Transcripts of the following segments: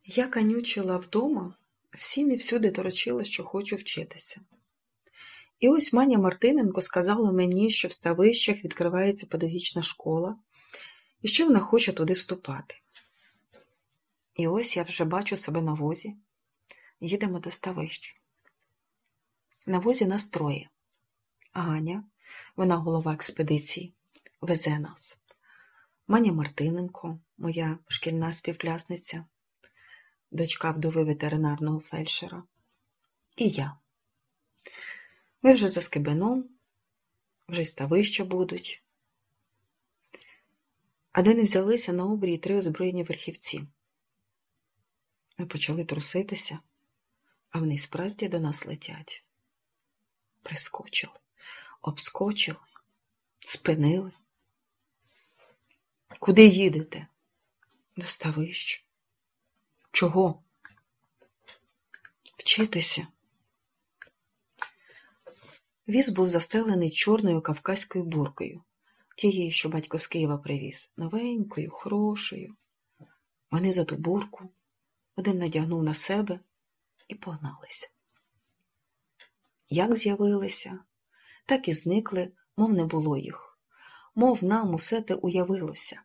Я канючила вдома, всім і всюди торочила, що хочу вчитися. І ось Маня Мартиненко сказала мені, що в Ставищах відкривається педагогічна школа, і що вона хоче туди вступати. І ось я вже бачу себе на возі. Їдемо до Ставищ. На возі нас троє. Ганя, вона голова експедиції, везе нас. Маня Мартиненко, моя шкільна співклясниця, дочка вдови ветеринарного фельдшера. І я. Ми вже за Скибином, вже й Ставища будуть. А де не взялися на обрії 3 озброєні верхівці. Ми почали труситися, а вони справді до нас летять. Прискочили, обскочили, спинили. Куди їдете? До Ставищ. Чого? Вчитися. Віз був застелений чорною кавказькою буркою, тією, що батько з Києва привіз, новенькою, хорошою. Вони за ту бурку, один надягнув на себе і погналися. Як з'явилися, так і зникли, мов не було їх, мов нам усе те уявилося.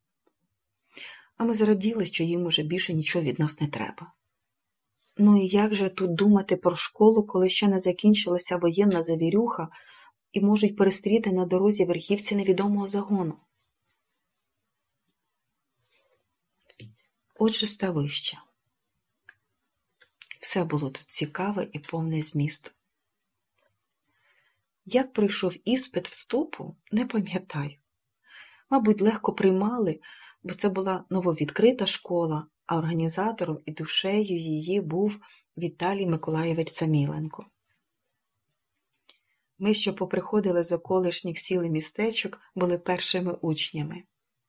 А ми зраділи, що їм уже більше нічого від нас не треба. Ну і як же тут думати про школу, коли ще не закінчилася воєнна завірюха і можуть перестріти на дорозі верхівці невідомого загону? Отже, Ставище. Все було тут цікаве і повне змісту. Як пройшов іспит вступу, не пам'ятаю. Мабуть, легко приймали, бо це була нововідкрита школа, а організатором і душею її був Віталій Миколайович Саміленко. Ми, що поприходили з околишніх сіл і містечок, були першими учнями.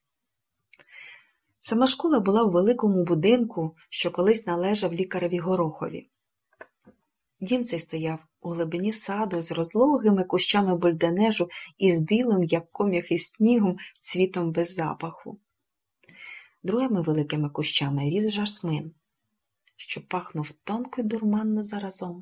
Сама школа була у великому будинку, що колись належав лікареві Горохові. Дім цей стояв у глибині саду з розлогими кущами бульденежу і з білим, як ком'ях із снігом, цвітом без запаху. Другими великими кущами ріс жасмин, що пахнув тонко й дурманно заразом.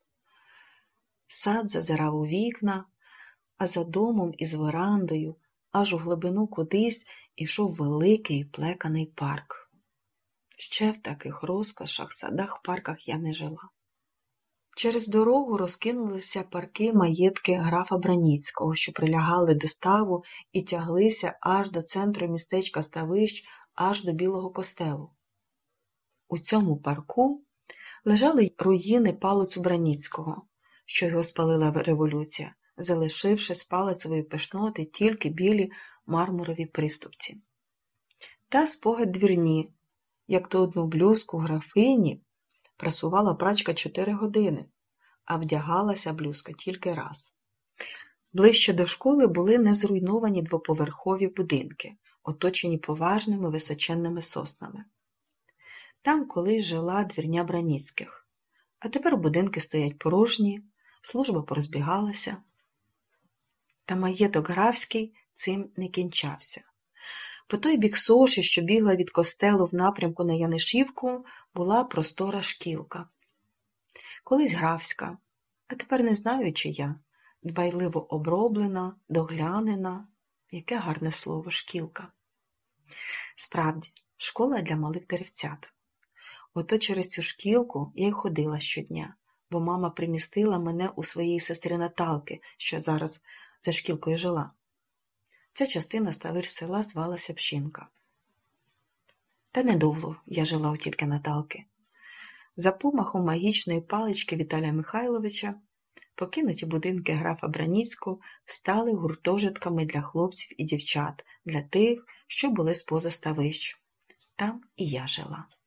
Сад зазирав у вікна, а за домом із верандою аж у глибину кудись ішов великий плеканий парк. Ще в таких розкошах, садах, парках я не жила. Через дорогу розкинулися парки маєтки графа Браніцького, що прилягали до ставу і тяглися аж до центру містечка Ставищ, аж до Білого костелу. У цьому парку лежали руїни палацу Браніцького, що його спалила революція, залишивши з палацевої пишноти тільки білі мармурові приступці. Та спогад двірні, як то одну блузку графині прасувала прачка 4 години, а вдягалася блузка тільки раз. Ближче до школи були незруйновані двоповерхові будинки, оточені поважними височенними соснами. Там колись жила двірня Браніцьких, а тепер будинки стоять порожні, служба порозбігалася. Та маєток графський цим не кінчався. По той бік соші, що бігла від костелу в напрямку на Янишівку, була простора шкілка. Колись графська, а тепер не знаю чия, дбайливо оброблена, доглянена. Яке гарне слово шкілка. Справді, школа для малих деревцят. Ото через цю шкілку я й ходила щодня, бо мама примістила мене у своєї сестри Наталки, що зараз за шкілкою жила. Ця частина Ставищ села звалася Пщинка. Та недовго я жила у тітки Наталки. За помахом магічної палички Віталія Михайловича покинуті будинки графа Браніцького стали гуртожитками для хлопців і дівчат, для тих, що були споза Ставищ. Там і я жила.